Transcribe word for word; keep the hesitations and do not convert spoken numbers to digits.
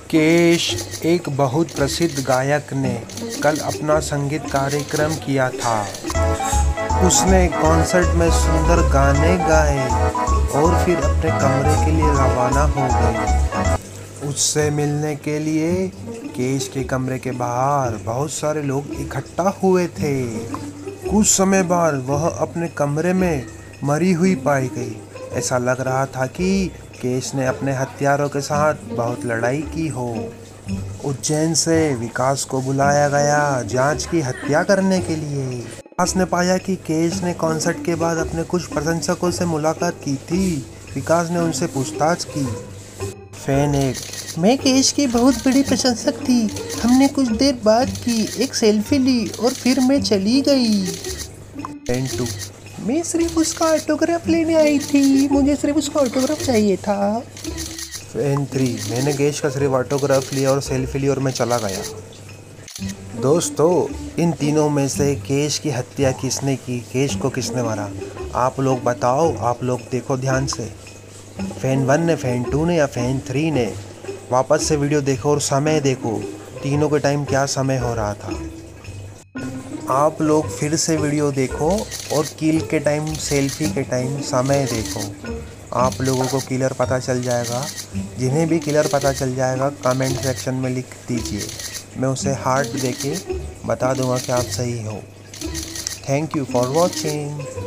केश एक बहुत प्रसिद्ध गायक ने कल अपना संगीत कार्यक्रम किया था। उसने कॉन्सर्ट में सुंदर गाने गाए और फिर अपने कमरे के लिए रवाना हो गए। उससे मिलने के लिए केश के कमरे के बाहर बहुत सारे लोग इकट्ठा हुए थे। कुछ समय बाद वह अपने कमरे में मरी हुई पाई गई। ऐसा लग रहा था कि केश ने अपने हथियारों के साथ बहुत लड़ाई की हो। उज्जैन से विकास को बुलाया गया जांच की हत्या करने के लिए। विकास ने पाया कि केश ने कॉन्सर्ट के बाद अपने कुछ प्रशंसकों से मुलाकात की थी। विकास ने उनसे पूछताछ की। फैन एक, मैं केश की बहुत बड़ी प्रशंसक थी। हमने कुछ देर बाद की एक सेल्फी ली और फिर मैं चली गई। फैन टू, मैं सिर्फ उसका ऑटोग्राफ लेने आई थी। मुझे सिर्फ उसका ऑटोग्राफ चाहिए था। फैन थ्री, मैंने केश का सिर्फ ऑटोग्राफ लिया और सेल्फी ली और मैं चला गया। दोस्तों, इन तीनों में से केश की हत्या किसने की, केश को किसने मारा, आप लोग बताओ। आप लोग देखो ध्यान से, फैन वन ने, फैन टू ने या फैन थ्री ने। वापस से वीडियो देखो और समय देखो, तीनों के टाइम क्या समय हो रहा था। आप लोग फिर से वीडियो देखो और किल के टाइम, सेल्फी के टाइम समय देखो। आप लोगों को किलर पता चल जाएगा। जिन्हें भी किलर पता चल जाएगा कमेंट सेक्शन में लिख दीजिए। मैं उसे हार्ट देके बता दूंगा कि आप सही हो। Thank you for watching.